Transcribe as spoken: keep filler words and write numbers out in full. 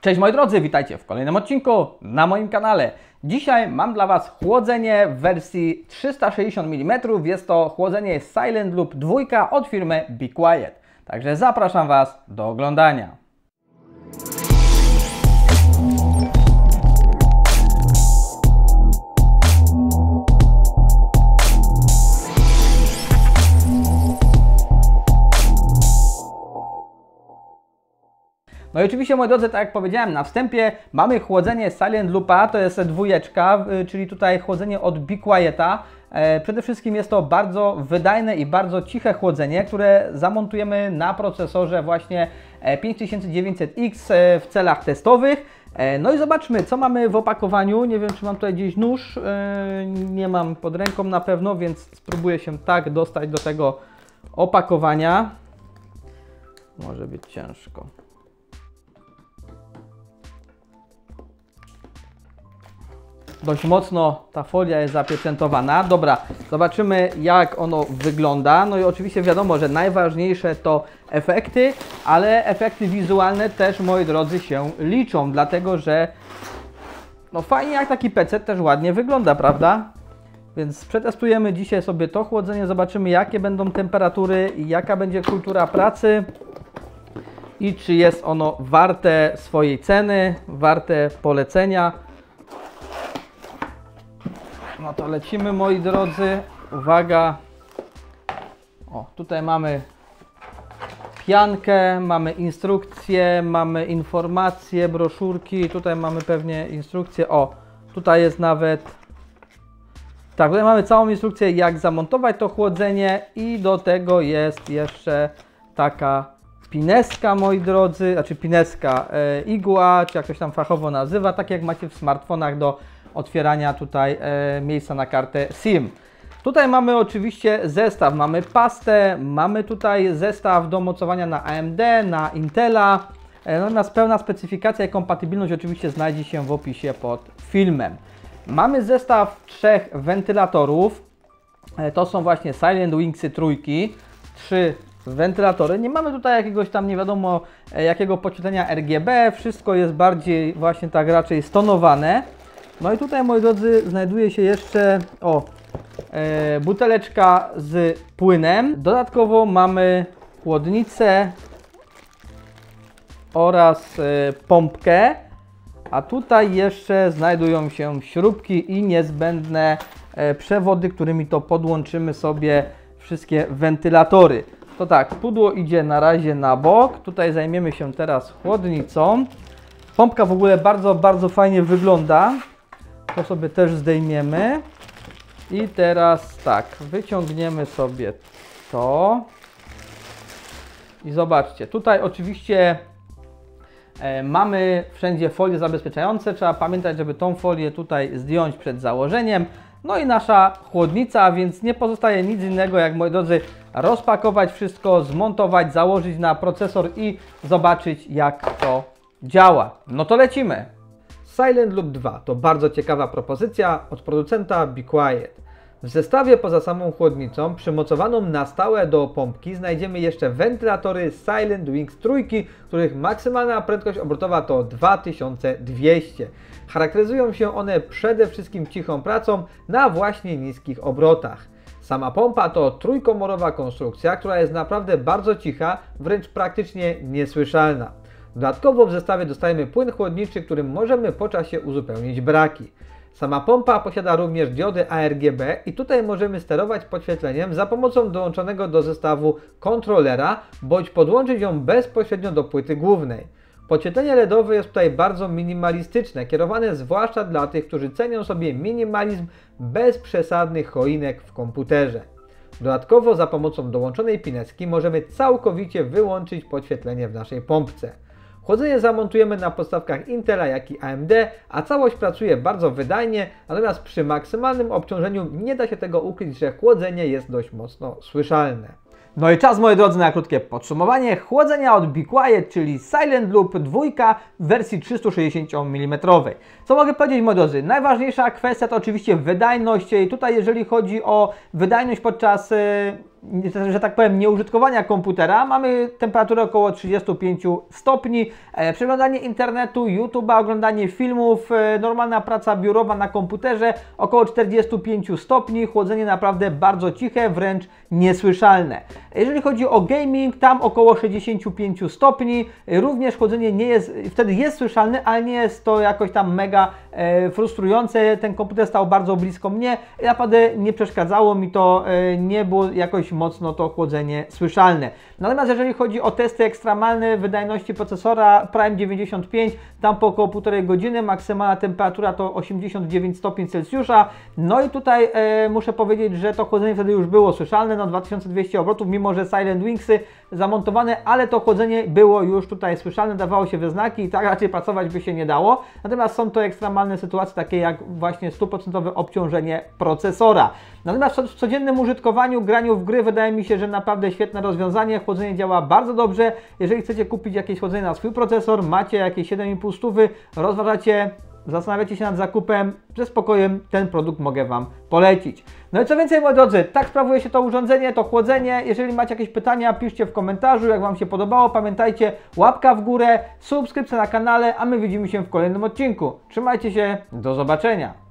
Cześć moi drodzy, witajcie w kolejnym odcinku na moim kanale. Dzisiaj mam dla Was chłodzenie w wersji trzysta sześćdziesiąt milimetrów. Jest to chłodzenie Silent Loop dwa od firmy Be Quiet. Także zapraszam Was do oglądania. No i oczywiście, moi drodzy, tak jak powiedziałem na wstępie, mamy chłodzenie Silent Loopa, to jest dwójeczka, czyli tutaj chłodzenie od Be Quieta. Przede wszystkim jest to bardzo wydajne i bardzo ciche chłodzenie, które zamontujemy na procesorze właśnie pięć tysięcy dziewięćset X w celach testowych. No i zobaczmy, co mamy w opakowaniu. Nie wiem, czy mam tutaj gdzieś nóż, nie mam pod ręką na pewno, więc spróbuję się tak dostać do tego opakowania. Może być ciężko. Dość mocno ta folia jest zapieczętowana. Dobra, zobaczymy, jak ono wygląda. No i oczywiście wiadomo, że najważniejsze to efekty, ale efekty wizualne też, moi drodzy, się liczą, dlatego że no fajnie, jak taki P C też ładnie wygląda, prawda? Więc przetestujemy dzisiaj sobie to chłodzenie, zobaczymy, jakie będą temperatury i jaka będzie kultura pracy i czy jest ono warte swojej ceny, warte polecenia. No to lecimy, moi drodzy. Uwaga. O, tutaj mamy piankę, mamy instrukcje, mamy informacje, broszurki. Tutaj mamy pewnie instrukcje. O, tutaj jest nawet... Tak, tutaj mamy całą instrukcję, jak zamontować to chłodzenie i do tego jest jeszcze taka pineska, moi drodzy. Znaczy pineska, e, igła, czy jak to się tam fachowo nazywa, tak jak macie w smartfonach do otwierania tutaj e, miejsca na kartę SIM. Tutaj mamy oczywiście zestaw, mamy pastę, mamy tutaj zestaw do mocowania na A M D, na Intela. E, natomiast pełna specyfikacja i kompatybilność oczywiście znajdzie się w opisie pod filmem. Mamy zestaw trzech wentylatorów. E, to są właśnie Silent Wingsy trójki. Trzy wentylatory. Nie mamy tutaj jakiegoś tam nie wiadomo e, jakiego podświetlenia R G B. Wszystko jest bardziej właśnie tak raczej stonowane. No i tutaj, moi drodzy, znajduje się jeszcze o, e, buteleczka z płynem. Dodatkowo mamy chłodnicę oraz e, pompkę. A tutaj jeszcze znajdują się śrubki i niezbędne e, przewody, którymi to podłączymy sobie wszystkie wentylatory. To tak, pudło idzie na razie na bok. Tutaj zajmiemy się teraz chłodnicą. Pompka w ogóle bardzo, bardzo fajnie wygląda. To sobie też zdejmiemy. I teraz tak, wyciągniemy sobie to. I zobaczcie, tutaj oczywiście e, mamy wszędzie folie zabezpieczające. Trzeba pamiętać, żeby tą folię tutaj zdjąć przed założeniem. No i nasza chłodnica, więc nie pozostaje nic innego, jak, moi drodzy, rozpakować wszystko, zmontować, założyć na procesor i zobaczyć, jak to działa. No to lecimy! Silent Loop dwa to bardzo ciekawa propozycja od producenta Be Quiet. W zestawie poza samą chłodnicą, przymocowaną na stałe do pompki, znajdziemy jeszcze wentylatory Silent Wings trójki, których maksymalna prędkość obrotowa to dwa tysiące dwieście. Charakteryzują się one przede wszystkim cichą pracą na właśnie niskich obrotach. Sama pompa to trójkomorowa konstrukcja, która jest naprawdę bardzo cicha, wręcz praktycznie niesłyszalna. Dodatkowo w zestawie dostajemy płyn chłodniczy, którym możemy po czasie uzupełnić braki. Sama pompa posiada również diody A R G B i tutaj możemy sterować podświetleniem za pomocą dołączonego do zestawu kontrolera, bądź podłączyć ją bezpośrednio do płyty głównej. Podświetlenie LEDowe jest tutaj bardzo minimalistyczne, kierowane zwłaszcza dla tych, którzy cenią sobie minimalizm bez przesadnych choinek w komputerze. Dodatkowo za pomocą dołączonej pineski możemy całkowicie wyłączyć podświetlenie w naszej pompce. Chłodzenie zamontujemy na podstawkach Intela, jak i A M D, a całość pracuje bardzo wydajnie, natomiast przy maksymalnym obciążeniu nie da się tego ukryć, że chłodzenie jest dość mocno słyszalne. No i czas, moi drodzy, na krótkie podsumowanie chłodzenia od Be Quiet, czyli Silent Loop dwa w wersji trzysta sześćdziesiąt milimetrów. Co mogę powiedzieć, moi drodzy? Najważniejsza kwestia to oczywiście wydajność. I tutaj jeżeli chodzi o wydajność podczas że tak powiem, nieużytkowania komputera, mamy temperaturę około trzydziestu pięciu stopni, e, przeglądanie internetu, YouTube'a, oglądanie filmów, e, normalna praca biurowa na komputerze, około czterdziestu pięciu stopni, chłodzenie naprawdę bardzo ciche, wręcz niesłyszalne. Jeżeli chodzi o gaming, tam około sześćdziesięciu pięciu stopni, e, również chłodzenie nie jest, wtedy jest słyszalne, ale nie jest to jakoś tam mega e, frustrujące. Ten komputer stał bardzo blisko mnie i naprawdę nie przeszkadzało mi to, e, nie było jakoś mocno to chłodzenie słyszalne. Natomiast jeżeli chodzi o testy ekstremalne wydajności procesora Prime dziewięćdziesiąt pięć, tam po około półtorej godziny, maksymalna temperatura to osiemdziesiąt dziewięć stopni Celsjusza. No i tutaj e, muszę powiedzieć, że to chłodzenie wtedy już było słyszalne, no dwa tysiące dwieście obrotów, mimo że Silent Wingsy zamontowane, ale to chłodzenie było już tutaj słyszalne, dawało się we znaki i tak raczej pracować by się nie dało. Natomiast są to ekstremalne sytuacje, takie jak właśnie stuprocentowe obciążenie procesora. Natomiast w codziennym użytkowaniu, graniu w gry, wydaje mi się, że naprawdę świetne rozwiązanie. Chłodzenie działa bardzo dobrze. Jeżeli chcecie kupić jakieś chłodzenie na swój procesor, macie jakieś siedem i pół stówy, rozważacie, zastanawiacie się nad zakupem, ze spokojem ten produkt mogę Wam polecić. No i co więcej, moi drodzy, tak sprawuje się to urządzenie, to chłodzenie. Jeżeli macie jakieś pytania, piszcie w komentarzu, jak Wam się podobało. Pamiętajcie, łapka w górę, subskrypcja na kanale, a my widzimy się w kolejnym odcinku. Trzymajcie się, do zobaczenia.